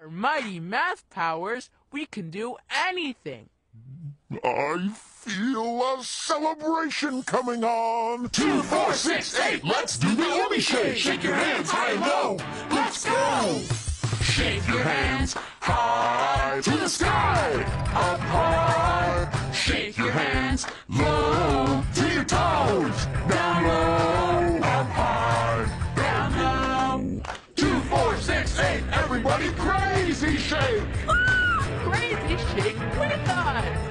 Our mighty math powers, we can do anything. I feel a celebration coming on. 2, 4, 6, 8, let's do the Umi shake. Shake your hands high and low. Let's go. Shake your hands high to the sky. Up high. Shake your hands low to your toes. Down low. Up high. Down low. 2, 4, 6, 8. Everybody crazy shake. Crazy shake with us.